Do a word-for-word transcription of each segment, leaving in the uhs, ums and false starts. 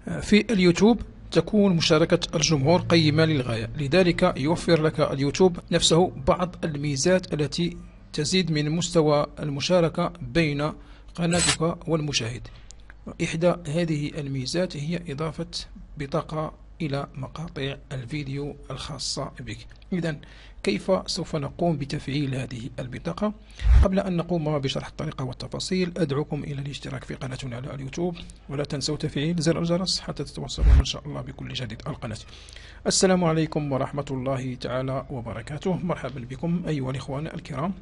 في اليوتيوب تكون مشاركة الجمهور قيمة للغاية، لذلك يوفر لك اليوتيوب نفسه بعض الميزات التي تزيد من مستوى المشاركة بين قناتك والمشاهد. إحدى هذه الميزات هي إضافة بطاقة إلى مقاطع الفيديو الخاصة بك. إذن كيف سوف نقوم بتفعيل هذه البطاقة؟ قبل أن نقوم بشرح الطريقة والتفاصيل أدعوكم إلى الاشتراك في قناتنا على اليوتيوب، ولا تنسوا تفعيل زر الجرس حتى تتوصلون إن شاء الله بكل جديد القناة. السلام عليكم ورحمة الله تعالى وبركاته. مرحبا بكم أيها الإخوان الكرام،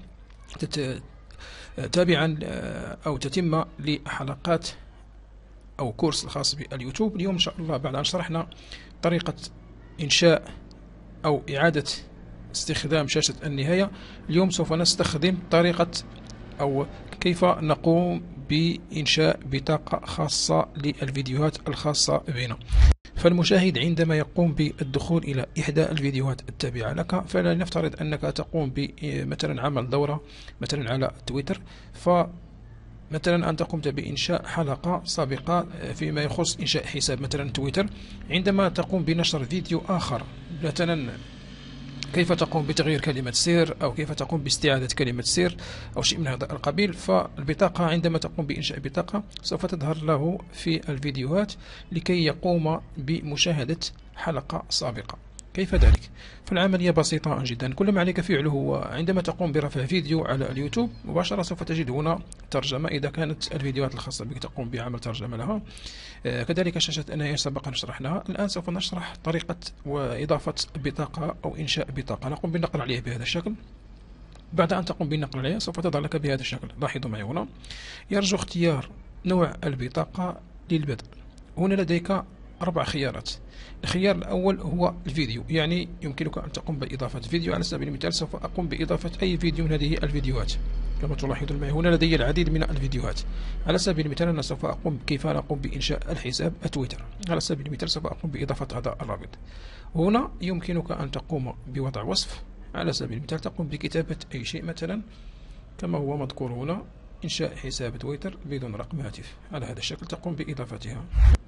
تابعا أو تتم لحلقات أو كورس الخاص باليوتيوب. اليوم إن شاء الله بعد أن شرحنا طريقة إنشاء أو إعادة استخدام شاشة النهاية، اليوم سوف نستخدم طريقة أو كيف نقوم بإنشاء بطاقة خاصة للفيديوهات الخاصة بنا. فالمشاهد عندما يقوم بالدخول إلى إحدى الفيديوهات التابعة لك، فلنفترض أنك تقوم بمثلا عمل دورة مثلا على تويتر، ف مثلا أنت قمت بإنشاء حلقة سابقة فيما يخص إنشاء حساب مثلا تويتر. عندما تقوم بنشر فيديو آخر مثلا كيف تقوم بتغيير كلمة سر أو كيف تقوم باستعادة كلمة سر أو شيء من هذا القبيل، فالبطاقة عندما تقوم بإنشاء بطاقة سوف تظهر له في الفيديوهات لكي يقوم بمشاهدة حلقة سابقة. كيف ذلك؟ فالعملية بسيطة جدا. كل ما عليك فعله هو عندما تقوم برفع فيديو على اليوتيوب مباشرة سوف تجد هنا ترجمة إذا كانت الفيديوهات الخاصة بك تقوم بعمل ترجمة لها. آه كذلك شاشة النهاية سبق شرحناها. الآن سوف نشرح طريقة وإضافة بطاقة أو إنشاء بطاقة. نقوم بالنقر عليها بهذا الشكل. بعد أن تقوم بالنقر عليها سوف تظهر لك بهذا الشكل. لاحظوا معي هنا يرجو اختيار نوع البطاقة للبدء. هنا لديك أربع خيارات. الخيار الأول هو الفيديو، يعني يمكنك أن تقوم بإضافة فيديو. على سبيل المثال سوف أقوم بإضافة أي فيديو من هذه الفيديوهات. كما تلاحظون معي هنا لدي العديد من الفيديوهات. على سبيل المثال أنا سوف أقوم كيف نقوم بإنشاء الحساب تويتر. على سبيل المثال سوف أقوم بإضافة هذا الرابط. هنا يمكنك أن تقوم بوضع وصف. على سبيل المثال تقوم بكتابة أي شيء مثلا كما هو مذكور هنا، إنشاء حساب تويتر بدون رقم هاتف. على هذا الشكل تقوم بإضافتها.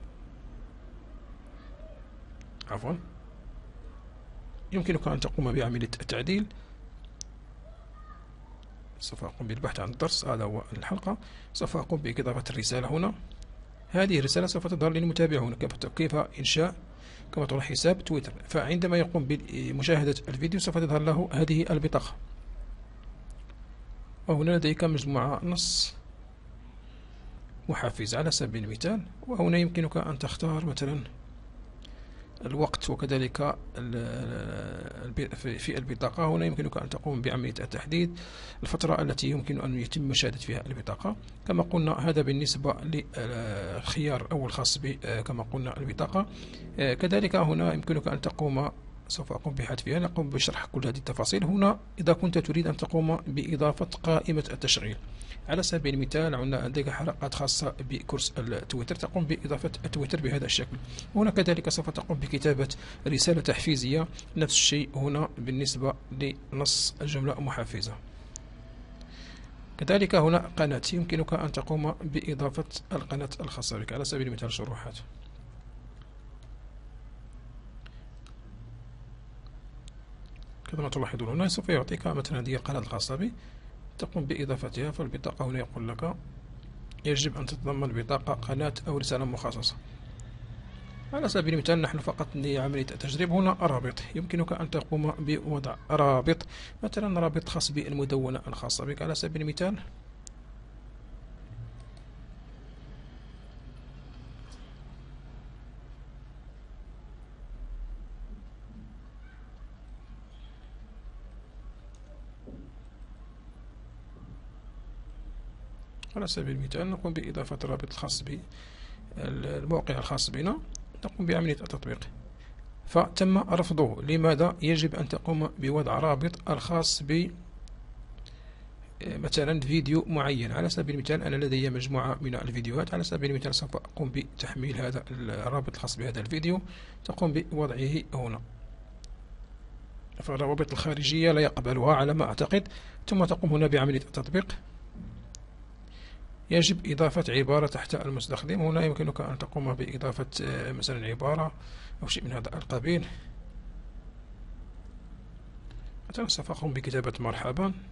عفوا يمكنك أن تقوم بعملية التعديل. سوف أقوم بالبحث عن الدرس، هذا هو الحلقة. سوف أقوم بإضافة الرسالة هنا. هذه الرسالة سوف تظهر للمتابع هنا كيف إنشاء كما ترى حساب تويتر. فعندما يقوم بمشاهدة الفيديو سوف تظهر له هذه البطاقة، وهنا لديك مجموعة نص محفز على سبيل المثال. وهنا يمكنك أن تختار مثلا الوقت، وكذلك في البطاقة هنا يمكنك أن تقوم بعملية التحديد الفترة التي يمكن أن يتم مشاهدة فيها البطاقة. كما قلنا هذا بالنسبة للخيار الأول خاص ب كما قلنا البطاقة. كذلك هنا يمكنك أن تقوم، سوف أقوم بحذفها، نقوم بشرح كل هذه التفاصيل. هنا إذا كنت تريد أن تقوم بإضافة قائمة التشغيل. على سبيل المثال عندنا لديك حلقات خاصة بكورس التويتر، تقوم بإضافة التويتر بهذا الشكل. هنا كذلك سوف تقوم بكتابة رسالة تحفيزية، نفس الشيء هنا بالنسبة لنص الجملة محفزة. كذلك هنا قناة، يمكنك أن تقوم بإضافة القناة الخاصة بك. على سبيل المثال شروحات. كما تلاحظون هنا سوف يعطيك مثلا هذه القناة الخاصة بي، تقوم بإضافتها. فالبطاقة هنا يقول لك يجب أن تتضمن البطاقة قناة أو رسالة مخصصة. على سبيل المثال نحن فقط لعملية التجريب هنا رابط، يمكنك أن تقوم بوضع رابط مثلا رابط خاص بالمدونة الخاصة بك. على سبيل المثال على سبيل المثال نقوم بإضافة الرابط الخاص بالموقع الخاص بنا، نقوم بعملية التطبيق. فتم رفضه. لماذا؟ يجب أن تقوم بوضع رابط الخاص ب مثلا فيديو معين. على سبيل المثال أنا لدي مجموعة من الفيديوهات. على سبيل المثال سوف أقوم بتحميل هذا الرابط الخاص بهذا الفيديو، تقوم بوضعه هنا. فالروابط الخارجية لا يقبلها على ما أعتقد. ثم تقوم هنا بعملية التطبيق. يجب إضافة عبارة تحت المستخدم. هنا يمكنك أن تقوم بإضافة مثلا عبارة أو شيء من هذا القبيل. مثلا سوف أقوم بكتابة مرحبا، على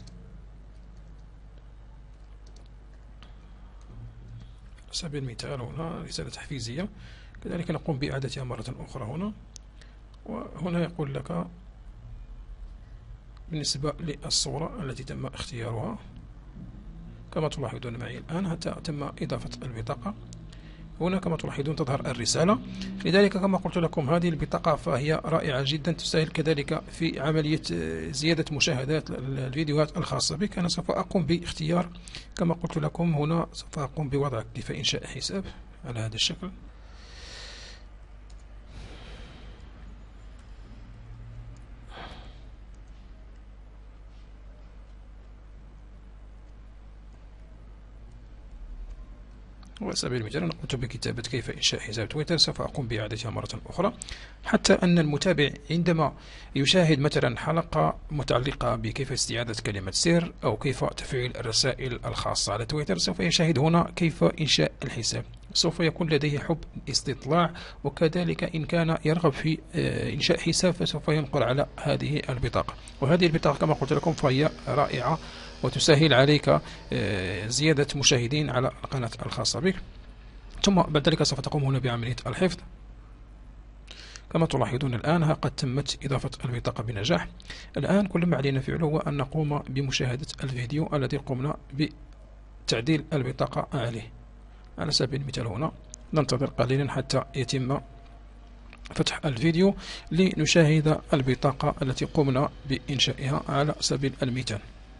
سبيل المثال هنا رسالة تحفيزية. كذلك نقوم بإعادتها مرة أخرى هنا، وهنا يقول لك بالنسبة للصورة التي تم اختيارها كما تلاحظون معي الآن حتى تم إضافة البطاقة. هنا كما تلاحظون تظهر الرسالة. لذلك كما قلت لكم هذه البطاقة فهي رائعة جدا، تسهل كذلك في عملية زيادة مشاهدات الفيديوهات الخاصة بك. أنا سوف أقوم باختيار كما قلت لكم هنا، سوف أقوم بوضع كيف إنشاء حساب على هذا الشكل. وعلى سبيل المثال أنا قمت بكتابة كيف إنشاء حساب تويتر، سوف أقوم بإعادتها مرة أخرى حتى أن المتابع عندما يشاهد مثلا حلقة متعلقة بكيف استعادة كلمة سر أو كيف تفعيل الرسائل الخاصة على تويتر، سوف يشاهد هنا كيف إنشاء الحساب. سوف يكون لديه حب استطلاع، وكذلك إن كان يرغب في إنشاء حساب فسوف ينقر على هذه البطاقة. وهذه البطاقة كما قلت لكم فهي رائعة وتسهل عليك زيادة مشاهدين على القناة الخاصة بك. ثم بعد ذلك سوف تقوم هنا بعملية الحفظ. كما تلاحظون الآن قد تمت إضافة البطاقة بنجاح. الآن كل ما علينا فعله هو أن نقوم بمشاهدة الفيديو الذي قمنا بتعديل البطاقة عليه. على سبيل المثال هنا ننتظر قليلا حتى يتم فتح الفيديو لنشاهد البطاقة التي قمنا بإنشائها على سبيل المثال.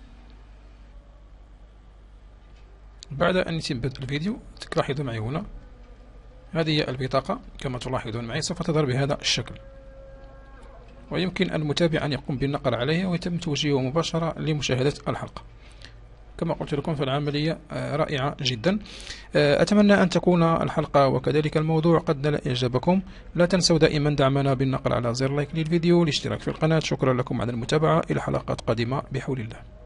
بعد أن يتم بدء الفيديو تلاحظون معي هنا هذه هي البطاقة كما تلاحظون معي، سوف تظهر بهذا الشكل، ويمكن المتابع أن يقوم بالنقر عليها ويتم توجيهه مباشرة لمشاهدة الحلقة. كما قلت لكم فالعملية رائعة جدا. أتمنى أن تكون الحلقة وكذلك الموضوع قد نال إعجابكم. لا تنسوا دائما دعمنا بالنقر على زر لايك للفيديو والاشتراك في القناة. شكرا لكم على المتابعة، إلى حلقات قادمة بحول الله.